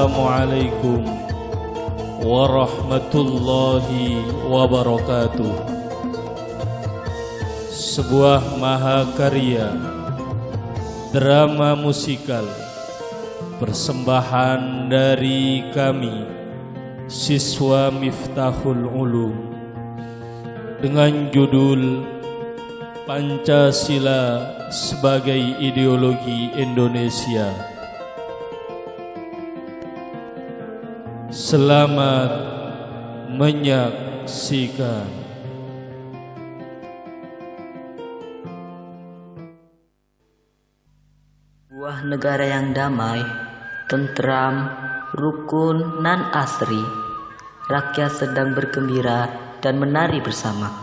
Assalamualaikum warahmatullahi wabarakatuh. Sebuah mahakarya drama musikal persembahan dari kami siswa Miftahul Ulum dengan judul Pancasila sebagai Ideologi Indonesia. Selamat menyaksikan. Sebuah negara yang damai, tentram, rukun, nan asri. Rakyat sedang bergembira dan menari bersama.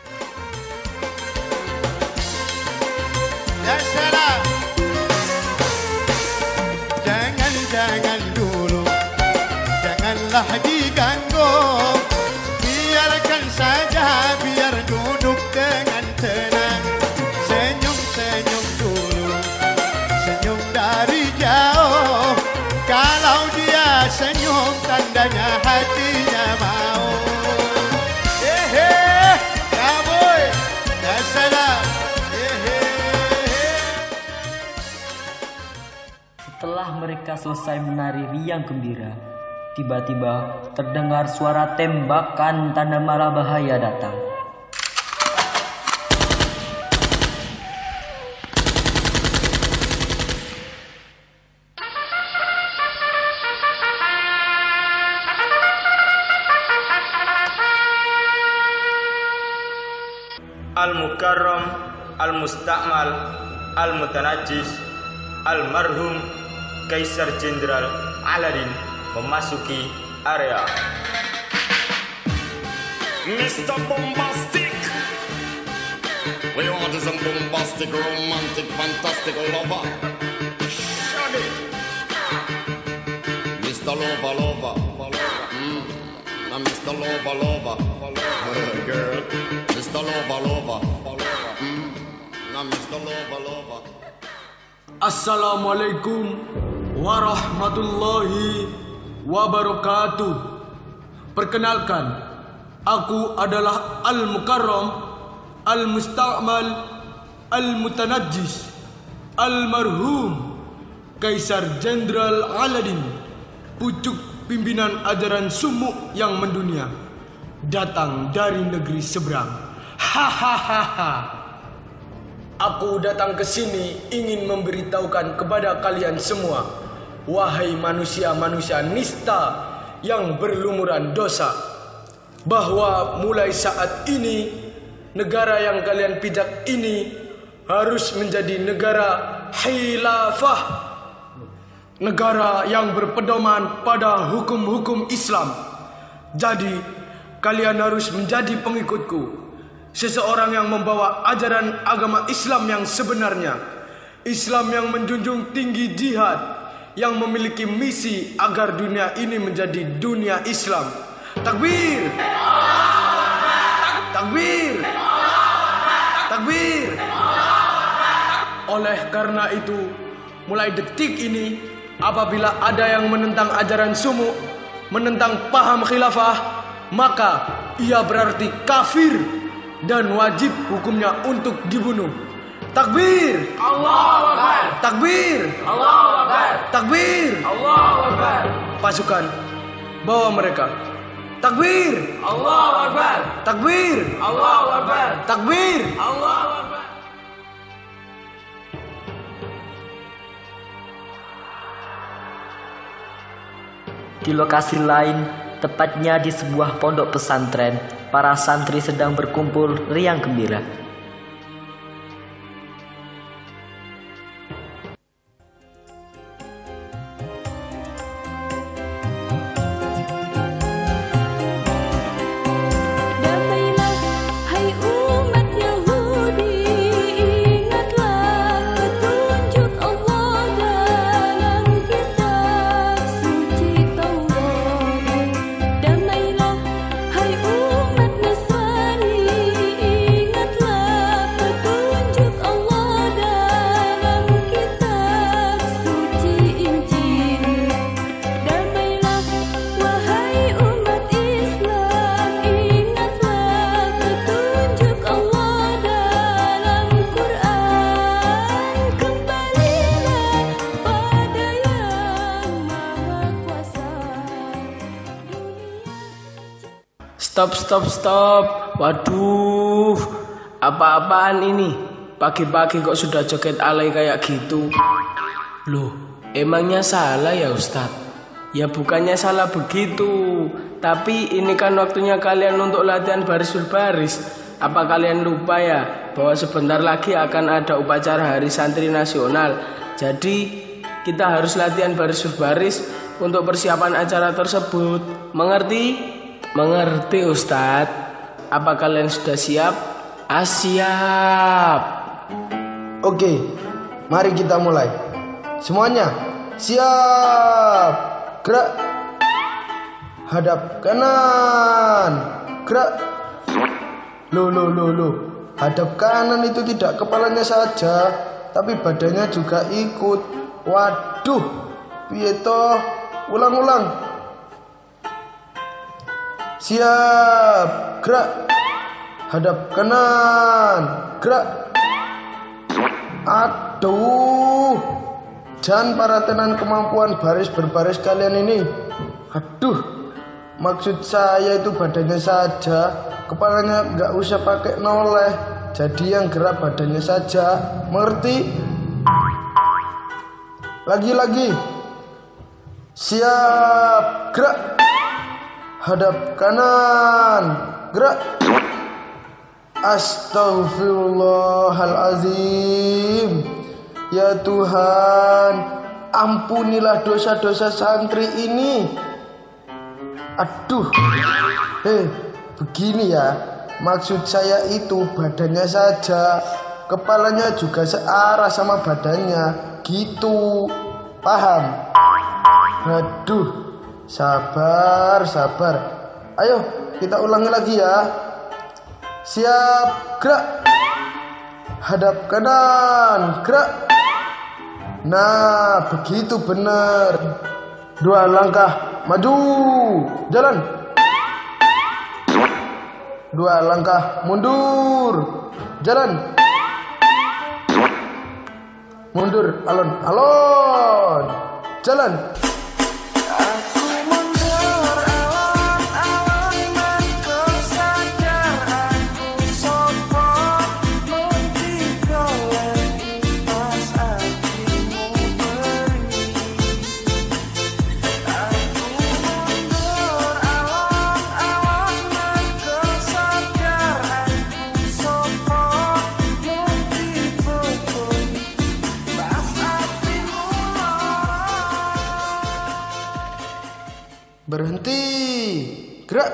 Jangan dulu, janganlah diganggu. Biarkan saja, biar duduk dengan tenang. Senyum-senyum dulu, senyum dari jauh. Kalau dia senyum, tandanya hatinya mau. Ya boy, ya salam. Setelah mereka selesai menari riang gembira, tiba-tiba terdengar suara tembakan tanda mara bahaya datang. Al-Mukarram, Al-Musta'mal, Al-Mutanajis, Almarhum Kaisar Jenderal Aladin memasuki area. Mr. Bombastic, we want some bombastic, romantic, fantastic lover. Shaggy, Mr. Lover, lover, now Mr. Lover, lover, girl, Mr. Lover, lover, now Mr. Lover, lover. Assalamualaikum warahmatullahi wabarakatuh. Perkenalkan, aku adalah Al-Mukarram, Al-Musta'mal, Al-Mutanajis, Almarhum Kaisar Jenderal Aladin, pucuk pimpinan ajaran sumuk yang mendunia, datang dari negeri seberang. Hahaha. Aku datang ke sini ingin memberitahukan kepada kalian semua, wahai manusia-manusia nista yang berlumuran dosa, bahwa mulai saat ini negara yang kalian pijak ini harus menjadi negara khilafah, negara yang berpedoman pada hukum-hukum Islam. Jadi kalian harus menjadi pengikutku, seseorang yang membawa ajaran agama Islam yang sebenarnya, Islam yang menjunjung tinggi jihad, yang memiliki misi agar dunia ini menjadi dunia Islam. Takbir! Takbir! Takbir! Oleh karena itu, mulai detik ini, apabila ada yang menentang ajaran sumuk, menentang paham khilafah, maka ia berarti kafir dan wajib hukumnya untuk dibunuh. Takbir! Allahu Akbar! Takbir! Allahu Akbar! Takbir! Allahu Akbar! Pasukan, bawa mereka. Takbir! Allahu Akbar! Takbir! Allahu Akbar! Takbir! Allahu Akbar! Di lokasi lain, tepatnya di sebuah pondok pesantren, para santri sedang berkumpul riang gembira. Damailah hai umat Nasrani, ingatlah Stop. Waduh, apa-apaan ini? Pagi-pagi kok sudah joget alay kayak gitu? Loh, emangnya salah ya Ustadz? Ya bukannya salah begitu, tapi ini kan waktunya kalian untuk latihan baris berbaris. Apa kalian lupa ya bahwa sebentar lagi akan ada upacara Hari Santri Nasional? Jadi kita harus latihan baris berbaris untuk persiapan acara tersebut. Mengerti? Mengerti Ustadz. Apa kalian sudah siap? Siap. Oke, mari kita mulai. Semuanya siap. Gerak. Hadap kanan. Gerak. Loh. Hadap kanan itu tidak kepalanya saja, tapi badannya juga ikut. Waduh, piye toh? Ulang. Siap. Gerak. Hadap kanan. Gerak. Aduh, jangan paratenan kemampuan baris berbaris kalian ini. Aduh, maksud saya itu badannya saja, kepalanya nggak usah pakai noleh. Jadi yang gerak badannya saja, mengerti? Lagi. Siap, gerak. Hadap kanan, gerak. Astaghfirullahalazim. Ya Tuhan, ampunilah dosa-dosa santri ini. Aduh, begini ya. Maksud saya itu badannya saja, kepalanya juga searah sama badannya, gitu. Paham? Aduh, sabar. Ayo, kita ulangi lagi ya. Siap, gerak. Hadap kanan, gerak. Nah, begitu benar. 2 langkah maju, jalan. 2 langkah mundur, jalan. Mundur, alon, jalan. Berhenti, gerak.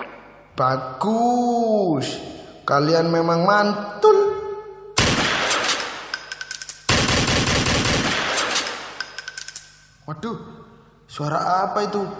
Bagus, kalian memang mantul. Waduh, suara apa itu?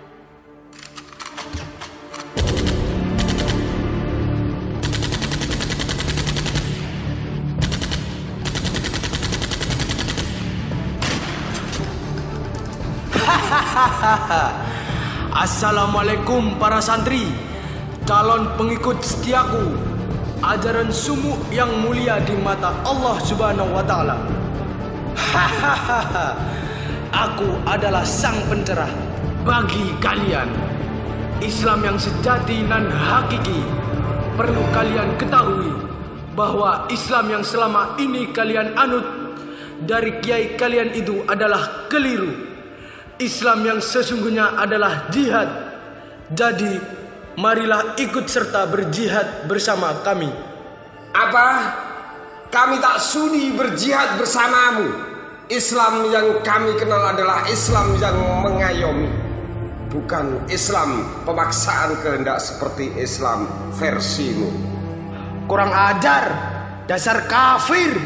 Assalamualaikum para santri, calon pengikut setiaku, ajaran sumuk yang mulia di mata Allah Subhanahu wa Ta'ala. Aku adalah sang pencerah bagi kalian. Islam yang sejati dan hakiki. Perlu kalian ketahui bahwa Islam yang selama ini kalian anut dari kiai kalian itu adalah keliru. Islam yang sesungguhnya adalah jihad. Jadi marilah ikut serta berjihad bersama kami. Apa? Kami tak sudi berjihad bersamamu. Islam yang kami kenal adalah Islam yang mengayomi, bukan Islam pemaksaan kehendak seperti Islam versimu. Kurang ajar, dasar kafir.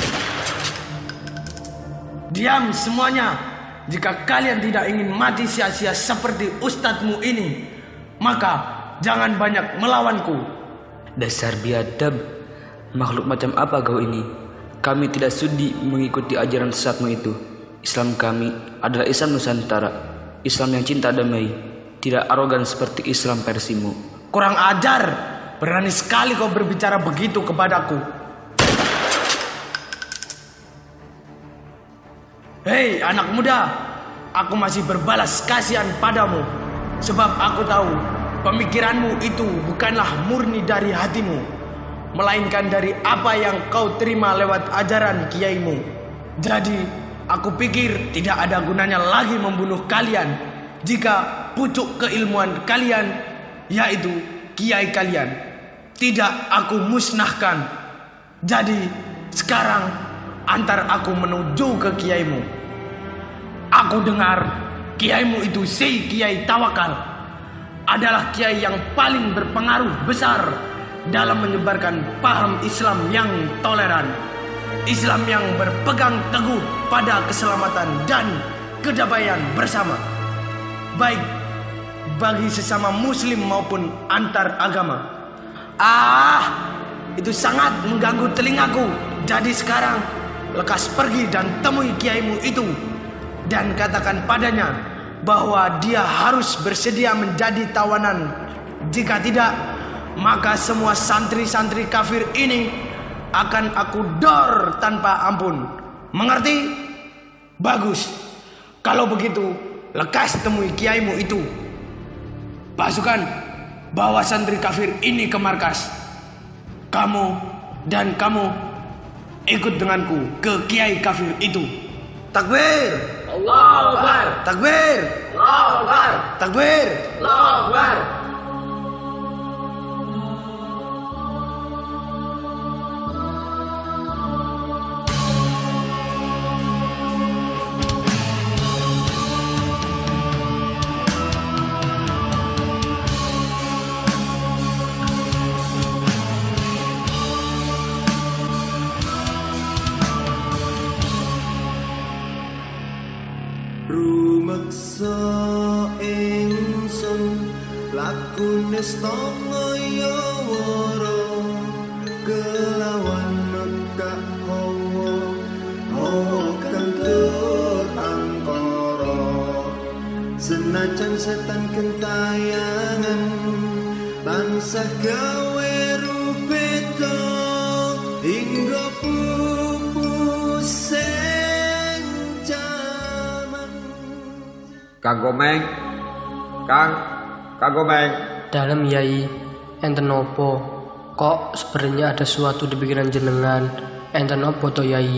Diam semuanya. Jika kalian tidak ingin mati sia-sia seperti ustadzmu ini, maka jangan banyak melawanku. Dasar biadab, makhluk macam apa kau ini? Kami tidak sudi mengikuti ajaran sesatmu itu. Islam kami adalah Islam Nusantara, Islam yang cinta damai, tidak arogan seperti Islam versimu. Kurang ajar, berani sekali kau berbicara begitu kepadaku. Hei anak muda, aku masih berbalas kasihan padamu, sebab aku tahu pemikiranmu itu bukanlah murni dari hatimu, melainkan dari apa yang kau terima lewat ajaran kiaimu. Jadi, aku pikir tidak ada gunanya lagi membunuh kalian jika pucuk keilmuan kalian, yaitu kiai kalian, tidak aku musnahkan. Jadi, sekarang antar aku menuju ke kiaimu. Aku dengar kiaimu itu si Kiai Tawakal adalah kiai yang paling berpengaruh besar dalam menyebarkan paham Islam yang toleran, Islam yang berpegang teguh pada keselamatan dan kedamaian bersama, baik bagi sesama muslim maupun antar agama. Itu sangat mengganggu telingaku. Jadi sekarang lekas pergi dan temui kiaimu itu dan katakan padanya bahwa dia harus bersedia menjadi tawanan. Jika tidak, maka semua santri-santri kafir ini akan aku dor tanpa ampun. Mengerti? Bagus. Kalau begitu, lekas temui kiaimu itu. Pasukan, bawa santri kafir ini ke markas. Kamu dan kamu ikut denganku ke kiai kafir itu. Takbir! Allahu Akbar! Takbir! Allahu Akbar! Takbir! Allahu Akbar! Rumeksa ingsun lakune stangaya wara kelawan Mekah hawa kang tur angkara senajan setan kentayangan tansah gawe rupeta hingga pupuse Kang Komeng, Kang Komeng. Dalam Yai, enten opo? Kok sebenarnya ada sesuatu di pikiran jenengan? Enten opo to Yai?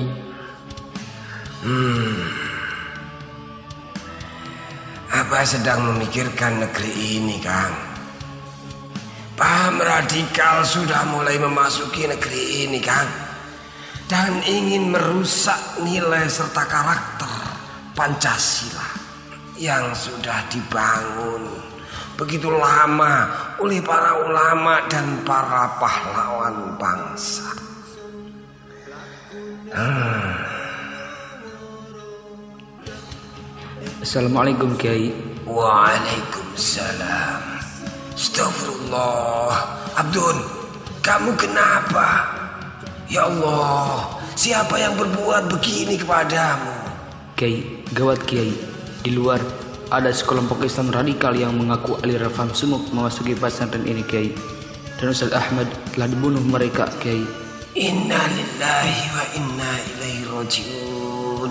Apa sedang memikirkan negeri ini, Kang? Paham radikal sudah mulai memasuki negeri ini, Kang, dan ingin merusak nilai serta karakter Pancasila yang sudah dibangun begitu lama oleh para ulama dan para pahlawan bangsa. Assalamualaikum Kiai. Waalaikumsalam. Astagfirullah. Abdul, kamu kenapa? Ya Allah, siapa yang berbuat begini kepadamu? Kiai, gawat Kiai. Di luar ada sekelompok Islam radikal yang mengaku aliran faham sumuk memasuki pesantren ini Kiai. Dan Ustaz Ahmad telah dibunuh mereka Kiai. Inna lillahi wa inna ilaihi rajiun.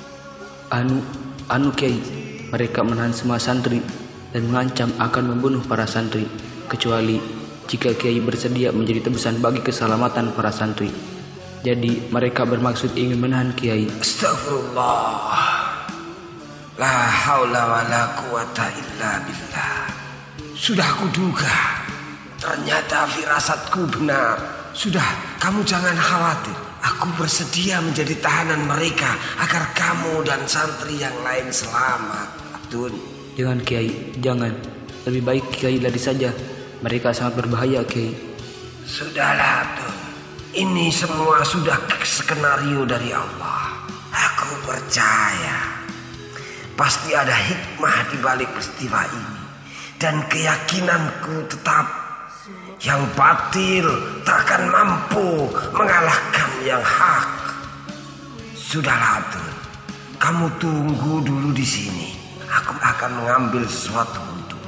Anu Kiai, mereka menahan semua santri dan mengancam akan membunuh para santri kecuali jika Kiai bersedia menjadi tebusan bagi keselamatan para santri. Jadi mereka bermaksud ingin menahan Kiai. Astagfirullah. La haula wa la quwata illa billah. Sudah kuduga. Ternyata firasatku benar. Sudah, kamu jangan khawatir. Aku bersedia menjadi tahanan mereka agar kamu dan santri yang lain selamat. Abdul. Jangan Kiai, jangan. Lebih baik Kiai lari saja. Mereka sangat berbahaya Kiai. Sudahlah Abdul. Ini semua sudah skenario dari Allah. Aku percaya pasti ada hikmah di balik peristiwa ini. Dan keyakinanku tetap yang batil takkan mampu mengalahkan yang hak. Sudahlah Abdul, kamu tunggu dulu di sini. Aku akan mengambil sesuatu untuk.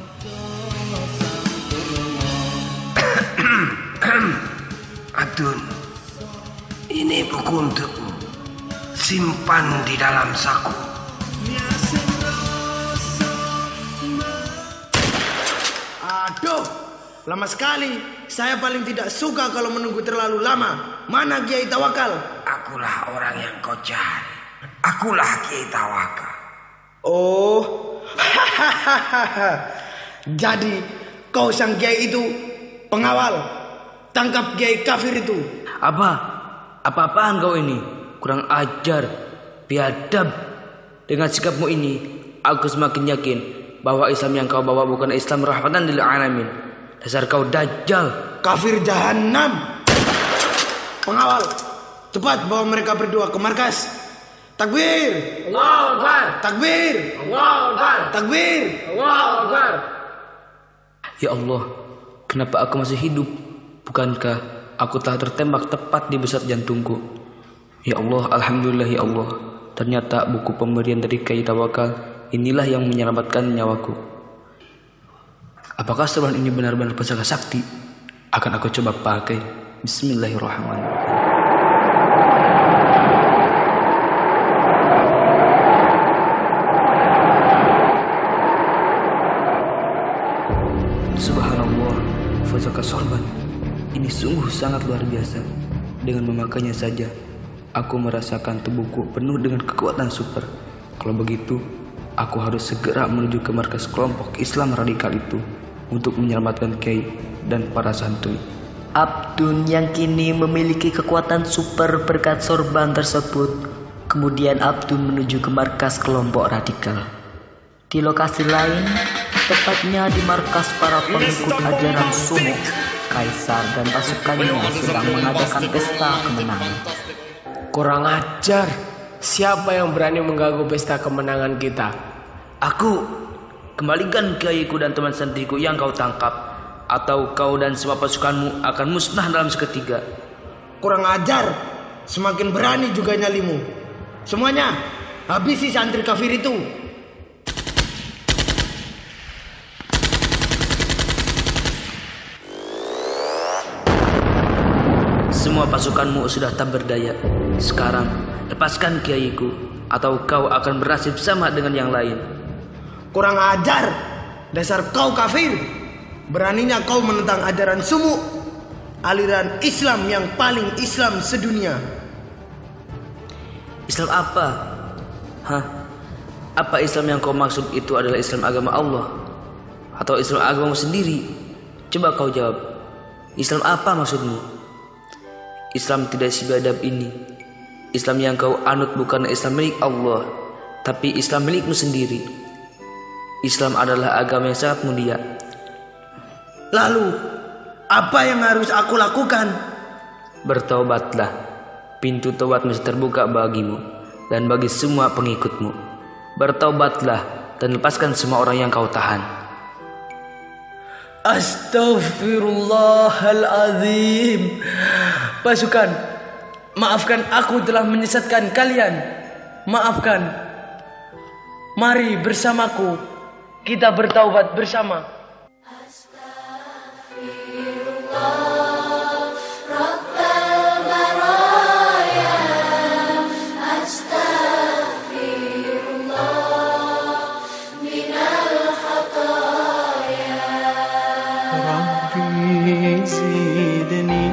Abdul, ini buku untukmu. Simpan di dalam saku. Aduh, Lama sekali. Saya paling tidak suka kalau menunggu terlalu lama. Mana Kiai Tawakal? Akulah orang yang kau cari. Akulah Kiai Tawakal. Oh, jadi kau sang Kiai itu pengawal. Tangkap Kiai kafir itu. Apa-apaan kau ini? Kurang ajar, biadab. Dengan sikapmu ini, aku semakin yakin bahwa Islam yang kau bawa bukan Islam rahmatan lil alamin. Dasar kau dajjal, kafir jahanam. Pengawal, cepat bawa mereka berdua ke markas. Takbir, Allahu Akbar. Takbir, Allahu Akbar. Takbir, Allahu Akbar. Ya Allah, kenapa aku masih hidup? Bukankah aku telah tertembak tepat di pusat jantungku? Ya Allah, alhamdulillah ya Allah. Ternyata buku pemberian dari Kiai Tawakal inilah yang menyelamatkan nyawaku. Apakah seruan ini benar-benar pusaka sakti? Akan aku coba pakai. Bismillahirrahmanirrahim. Subhanallah, pusaka sorban. Ini sungguh sangat luar biasa. Dengan memakainya saja, aku merasakan tubuhku penuh dengan kekuatan super. Kalau begitu, aku harus segera menuju ke markas kelompok Islam radikal itu untuk menyelamatkan Kiai dan para santri. Abdun yang kini memiliki kekuatan super berkat sorban tersebut. Kemudian Abdun menuju ke markas kelompok radikal. Di lokasi lain, tepatnya di markas para pengikut ajaran sumo, Kaisar dan pasukannya sedang mengadakan pesta kemenangan. Kurang ajar. Siapa yang berani mengganggu pesta kemenangan kita? Aku. Kembalikan kiaiku dan teman santriku yang kau tangkap, atau kau dan semua pasukanmu akan musnah dalam seketika. Kurang ajar. Semakin berani juga nyalimu. Semuanya, habisi santri kafir itu. Semua pasukanmu sudah tak berdaya. Sekarang, lepaskan kiaiku, atau kau akan bernasib sama dengan yang lain. Kurang ajar. Dasar kau kafir. Beraninya kau menentang ajaran sumu, aliran Islam yang paling Islam sedunia. Islam apa? Apa Islam yang kau maksud itu adalah Islam agama Allah? Atau Islam agamamu sendiri? Coba kau jawab. Islam apa maksudmu? Islam tidak sebiadab ini. Islam yang kau anut bukan Islam milik Allah, tapi Islam milikmu sendiri. Islam adalah agama yang sangat mulia. Lalu, apa yang harus aku lakukan? Bertaubatlah. Pintu taubat masih terbuka bagimu dan bagi semua pengikutmu. Bertaubatlah dan lepaskan semua orang yang kau tahan. Astaghfirullahaladzim. Pasukan, maafkan aku telah menyesatkan kalian. Maafkan. Mari bersamaku kita bertaubat bersama. Rabbi zidni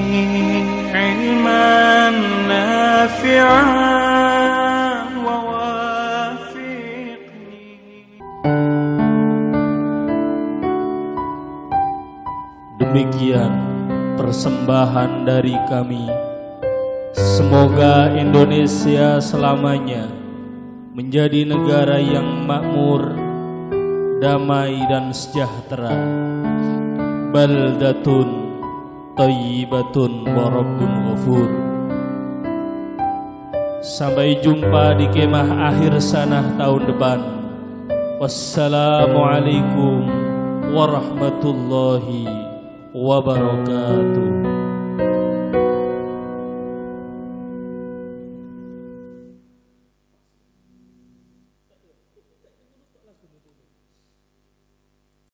ilman nafi'an. Demikian persembahan dari kami. Semoga Indonesia selamanya menjadi negara yang makmur, damai dan sejahtera. Baldatun thayyibatun wa rabbun ghafur. Sampai jumpa di kemah akhir sanah tahun depan. Wassalamualaikum warahmatullahi wabarakatuh.